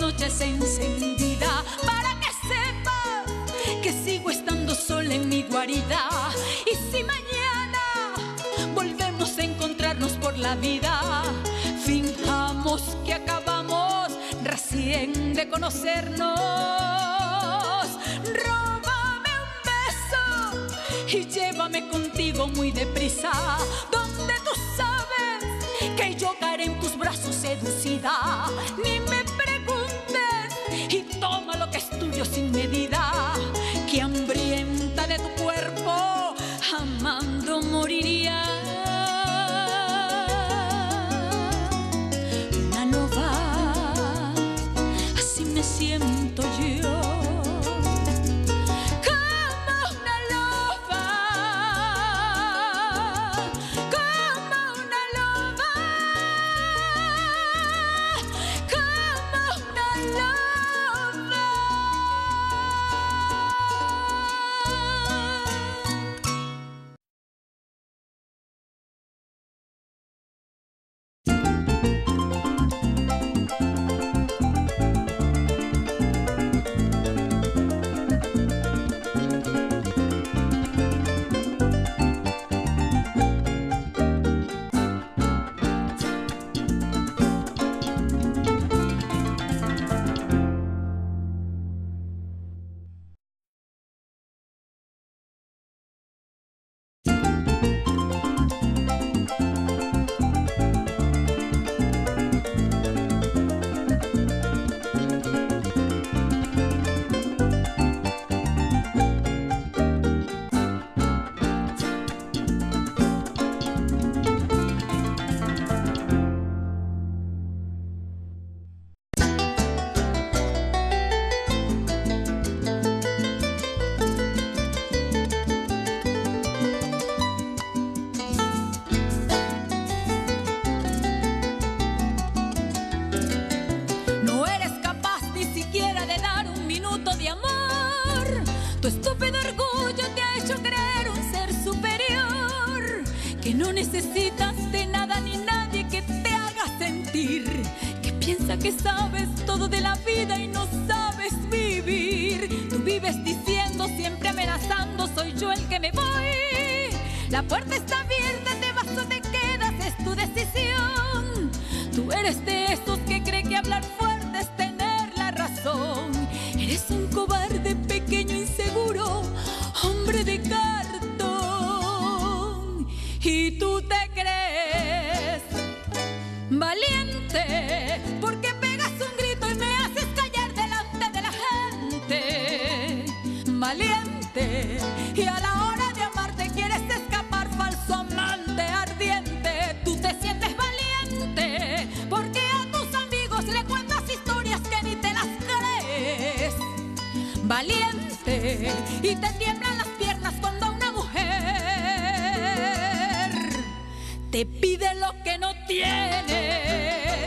noches encendida, para que sepas que sigo estando sola en mi guarida. Y si mañana volvemos a encontrarnos por la vida, fijamos que acabamos recién de conocernos. Róbame un beso y llévame contigo muy deprisa, donde tú sabes que yo caeré en tus brazos seducida. Ni me preguntes y toma lo que es tuyo sin medida, que hambrienta de tu cuerpo amando moriría. Una loba, así me siento yo, como una loba, como una loba, como una loba. No eres capaz ni siquiera de dar un minuto de amor. Tu estúpido orgullo te ha hecho creer un ser superior, que no necesitas de nada ni nadie que te haga sentir, que piensa que sabes todo de la vida y no sabes vivir. Tú vives diciendo, siempre amenazando, soy yo el que me voy. La puerta está abierta, te vas o te quedas, es tu decisión. Tú eres de esos que cree que hablar fuerte es tener la razón. Eres un cobarde, pequeño, inseguro, hombre de cartón. Y tú te crees valiente porque pegas un grito y me haces callar delante de la gente. Valiente, y a la hora de amarte quieres escapar, falso amante ardiente. Tú te sientes valiente porque a tus amigos le cuentas historias que ni te las crees. Valiente, y te tiemblan las piernas cuando una mujer te pide lo que no tienes.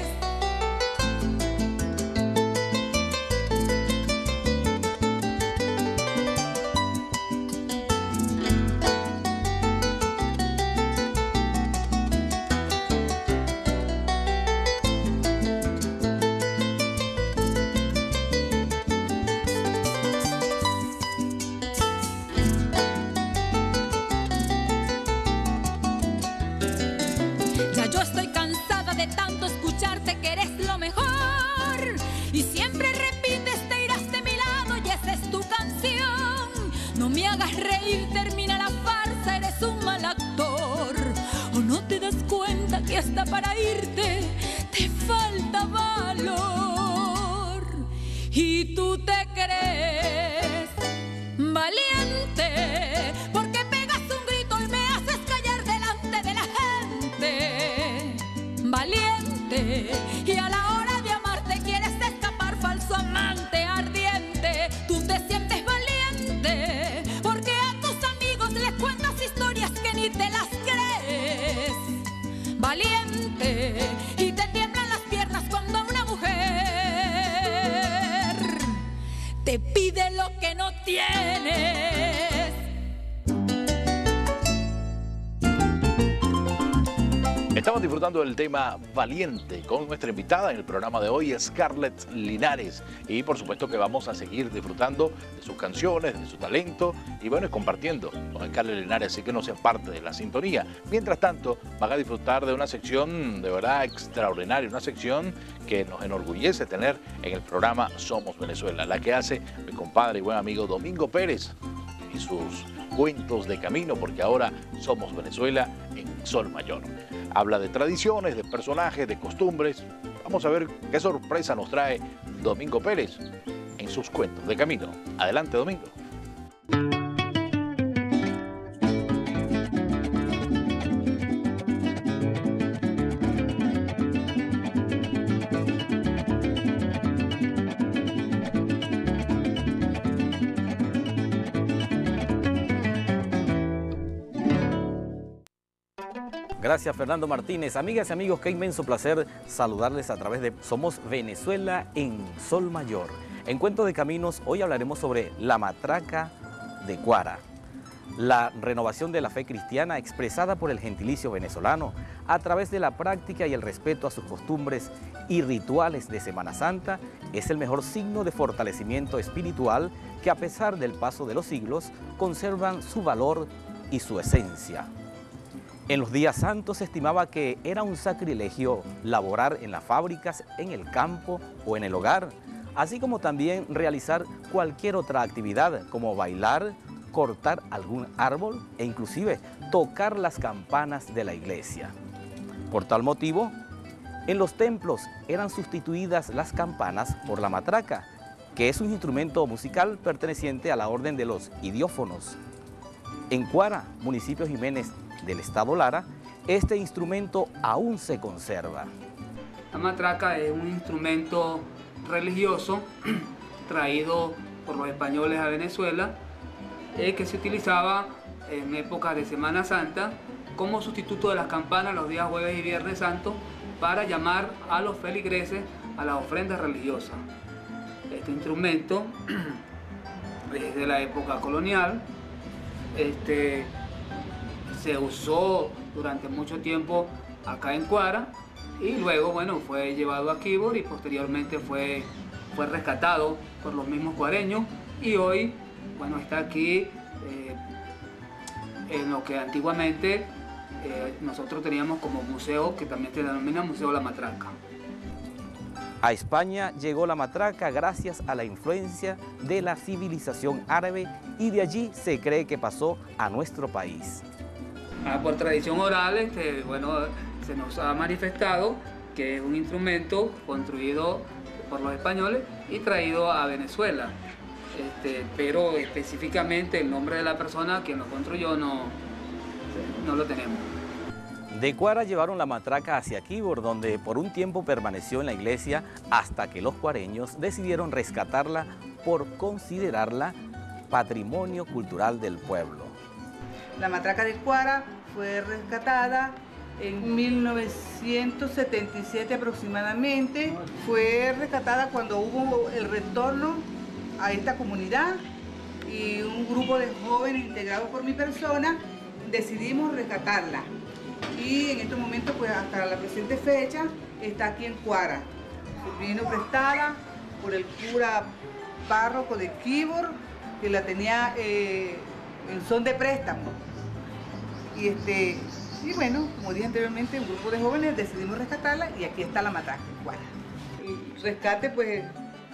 Ya yo estoy cansada de tanto escucharte que eres lo mejor, y siempre repites, te irás de mi lado y esa es tu canción. No me hagas reír, termina la farsa, eres un mal actor. ¿O no te das cuenta que hasta para irte te falta valor? Y tú te crees valiente porque pegas un grito y me haces callar delante de la gente. Valiente, y a la hora de amarte quieres escapar, falso amante ardiente. Tú te sientes valiente porque a tus amigos les cuentas historias que ni te las crees. Valiente, y te tiemblan las piernas cuando una mujer te pide lo que no tienes. Estamos disfrutando del tema Valiente con nuestra invitada en el programa de hoy, Scarlett Linares. Y por supuesto que vamos a seguir disfrutando de sus canciones, de su talento y bueno, compartiendo con Scarlett Linares, así que no sea parte de la sintonía. Mientras tanto, van a disfrutar de una sección de verdad extraordinaria, una sección que nos enorgullece tener en el programa Somos Venezuela, la que hace mi compadre y buen amigo Domingo Pérez y sus cuentos de camino, porque ahora somos Venezuela en Sol Mayor. Habla de tradiciones, de personajes, de costumbres. Vamos a ver qué sorpresa nos trae Domingo Pérez en sus cuentos de camino. Adelante, Domingo. Gracias, Fernando Martínez. Amigas y amigos, qué inmenso placer saludarles a través de Somos Venezuela en Sol Mayor. En Cuento de Caminos, hoy hablaremos sobre la matraca de Cuara, la renovación de la fe cristiana expresada por el gentilicio venezolano a través de la práctica y el respeto a sus costumbres y rituales de Semana Santa. Es el mejor signo de fortalecimiento espiritual que, a pesar del paso de los siglos, conservan su valor y su esencia. En los días santos se estimaba que era un sacrilegio laborar en las fábricas, en el campo o en el hogar, así como también realizar cualquier otra actividad como bailar, cortar algún árbol e inclusive tocar las campanas de la iglesia. Por tal motivo, en los templos eran sustituidas las campanas por la matraca, que es un instrumento musical perteneciente a la orden de los idiófonos. En Cuara, municipio Jiménez del estado Lara, este instrumento aún se conserva. La matraca es un instrumento religioso traído por los españoles a Venezuela, que se utilizaba en épocas de Semana Santa como sustituto de las campanas los días jueves y viernes santos para llamar a los feligreses a las ofrendas religiosas. Este instrumento es de la época colonial. Se usó durante mucho tiempo acá en Cuara y luego, bueno, fue llevado a Quibor y posteriormente fue rescatado por los mismos cuareños y hoy, bueno, está aquí en lo que antiguamente nosotros teníamos como museo, que también se denomina Museo La Matraca. A España llegó la matraca gracias a la influencia de la civilización árabe y de allí se cree que pasó a nuestro país. Por tradición oral, bueno, se nos ha manifestado que es un instrumento construido por los españoles y traído a Venezuela. Pero específicamente el nombre de la persona quien lo construyó no lo tenemos. De Cuara llevaron la matraca hacia Quibor, donde por un tiempo permaneció en la iglesia hasta que los cuareños decidieron rescatarla por considerarla patrimonio cultural del pueblo. La matraca de Cuara fue rescatada en 1977 aproximadamente. Fue rescatada cuando hubo el retorno a esta comunidad y un grupo de jóvenes integrados por mi persona decidimos rescatarla. Y en estos momentos, pues hasta la presente fecha, está aquí en Cuara. Vino prestada por el cura párroco de Quibor, que la tenía en son de préstamo. Y bueno, como dije anteriormente, un grupo de jóvenes decidimos rescatarla y aquí está la matraca en Cuara. El rescate, pues,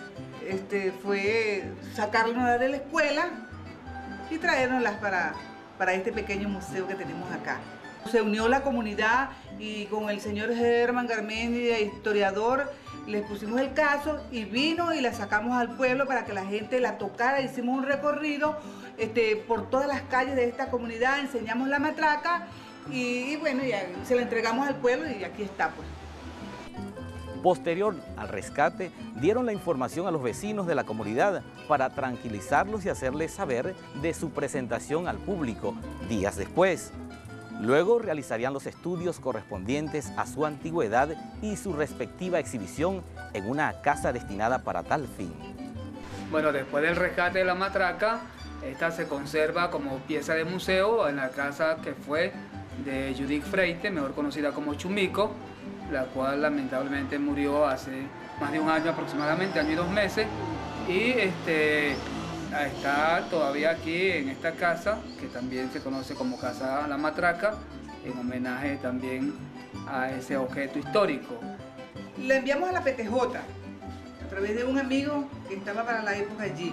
fue sacarla de la escuela y traérnoslas para este pequeño museo que tenemos acá. Se unió la comunidad y con el señor Germán Garmendia, historiador, les pusimos el caso y vino y la sacamos al pueblo para que la gente la tocara. Hicimos un recorrido por todas las calles de esta comunidad, enseñamos la matraca y bueno, ya se la entregamos al pueblo y aquí está, pues. Posterior al rescate, dieron la información a los vecinos de la comunidad para tranquilizarlos y hacerles saber de su presentación al público días después. Luego realizarían los estudios correspondientes a su antigüedad y su respectiva exhibición en una casa destinada para tal fin. Bueno, después del rescate de la matraca, esta se conserva como pieza de museo en la casa que fue de Judith Freite, mejor conocida como Chumico, la cual lamentablemente murió hace más de un año aproximadamente, año y 2 meses, y está todavía aquí en esta casa, que también se conoce como Casa La Matraca, en homenaje también a ese objeto histórico. Le enviamos a la PTJ a través de un amigo que estaba para la época allí,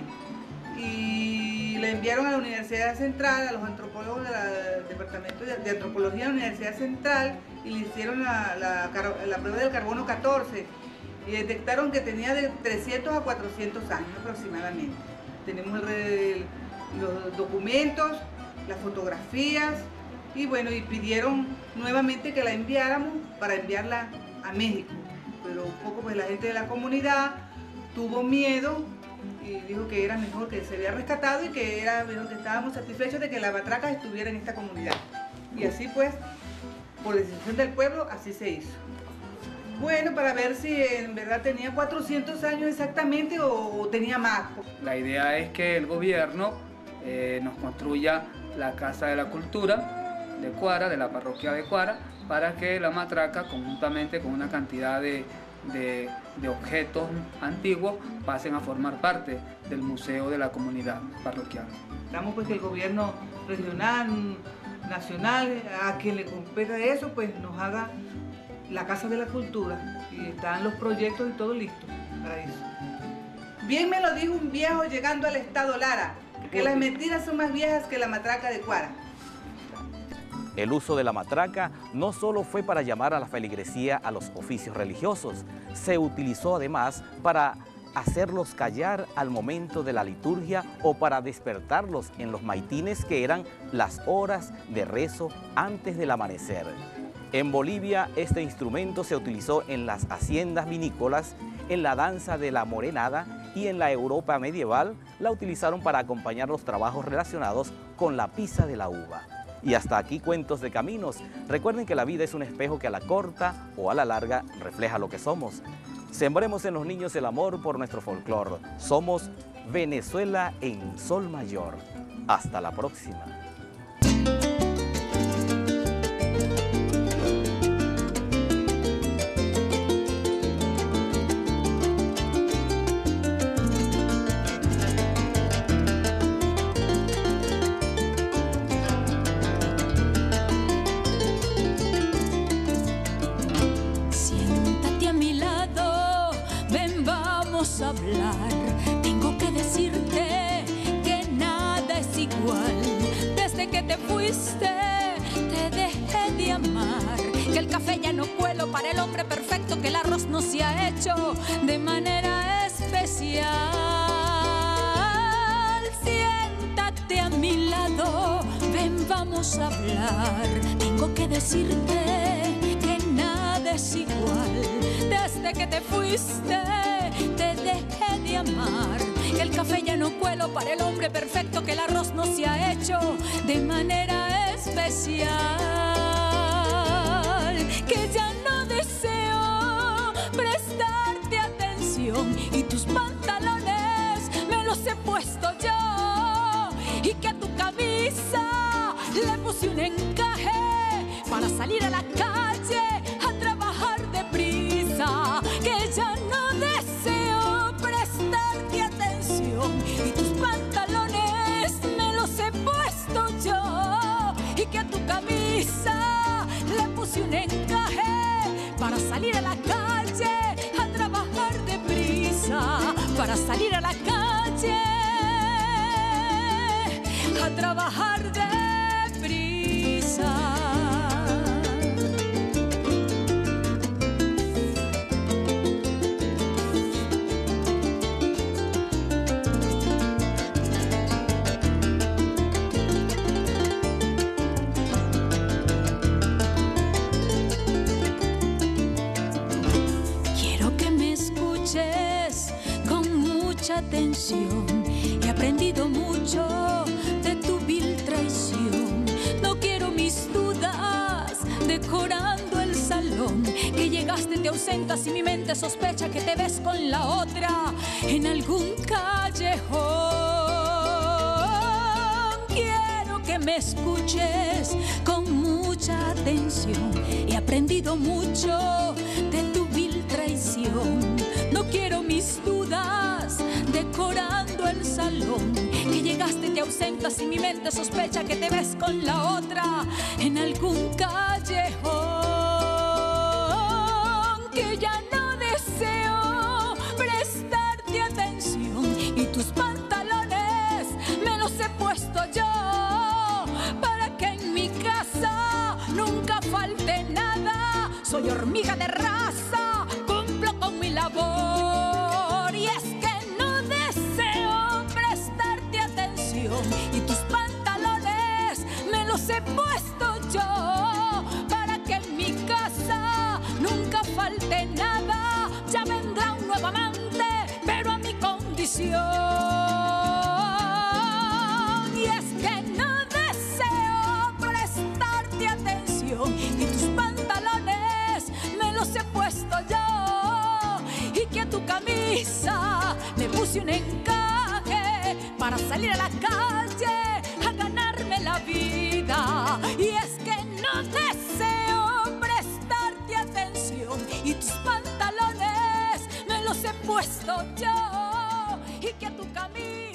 y le enviaron a la Universidad Central, a los antropólogos del Departamento de Antropología de la Universidad Central, y le hicieron la prueba del carbono 14 y detectaron que tenía de 300 a 400 años aproximadamente. Tenemos los documentos, las fotografías, y bueno, y pidieron nuevamente que la enviáramos para enviarla a México, pero un poco pues la gente de la comunidad tuvo miedo y dijo que era mejor, que se había rescatado y que estábamos satisfechos de que la matraca estuviera en esta comunidad. Y así pues, por decisión del pueblo, así se hizo. Bueno, para ver si en verdad tenía 400 años exactamente o tenía más. La idea es que el gobierno nos construya la Casa de la Cultura de Cuara, de la parroquia de Cuara, para que la matraca, conjuntamente con una cantidad de objetos antiguos, pasen a formar parte del museo de la comunidad parroquial. Esperamos pues que el gobierno regional, nacional, a quien le competa eso, pues nos haga la Casa de la Cultura, y están los proyectos y todo listo para eso. Bien me lo dijo un viejo llegando al estado Lara, que las mentiras son más viejas que la matraca de Cuara. El uso de la matraca no solo fue para llamar a la feligresía a los oficios religiosos, se utilizó además para hacerlos callar al momento de la liturgia o para despertarlos en los maitines, que eran las horas de rezo antes del amanecer. En Bolivia este instrumento se utilizó en las haciendas vinícolas, en la danza de la morenada, y en la Europa medieval la utilizaron para acompañar los trabajos relacionados con la pisa de la uva. Y hasta aquí Cuentos de Caminos. Recuerden que la vida es un espejo que a la corta o a la larga refleja lo que somos. Sembremos en los niños el amor por nuestro folclor. Somos Venezuela en Sol Mayor. Hasta la próxima. Tengo que decirte que nada es igual. Desde que te fuiste te dejé de amar, que el café ya no cuelo para el hombre perfecto, que el arroz no se ha hecho de manera especial. Siéntate a mi lado, ven, vamos a hablar. Tengo que decirte que nada es igual. Desde que te fuiste te dejé de amar, que el café ya no cuelo para el hombre perfecto, que el arroz no se ha hecho de manera especial, que ya no deseo prestarte atención y tus pantalones me los he puesto yo, y que a tu camisa le puse un encaje para salir a la calle a trabajar deprisa, que ya no deseo prestarte atención y tus pantalones me los he puesto yo, y que a tu camisa le puse un encaje para salir a la calle a trabajar deprisa, para salir a la calle a trabajar deprisa. Atención, he aprendido mucho de tu vil traición. No quiero mis dudas decorando el salón, que llegaste, te ausentas y mi mente sospecha que te ves con la otra en algún callejón. Quiero que me escuches con mucha atención. He aprendido mucho de tu vil traición. No quiero mis dudas decorando el salón. Que llegaste, te ausentas y mi mente sospecha que te ves con la otra en algún callejón. Que ya no deseo prestarte atención y tus pantalones me los he puesto yo para que en mi casa nunca falte nada. Soy hormiga de raza, cumplo con mi labor y es que no deseo prestarte atención y tus pantalones me los he puesto yo para que en mi casa nunca falte nada. Ya vendrá un nuevo amante, pero a mi condición. Y es que no deseo prestarte atención y tus pantalones me los he puesto yo. Y que a tu camisa le puse un encaje para salir a la calle a ganarme la vida. Y es que no deseo prestarte atención y tus pantalones me los he puesto yo. Y que a tu camisa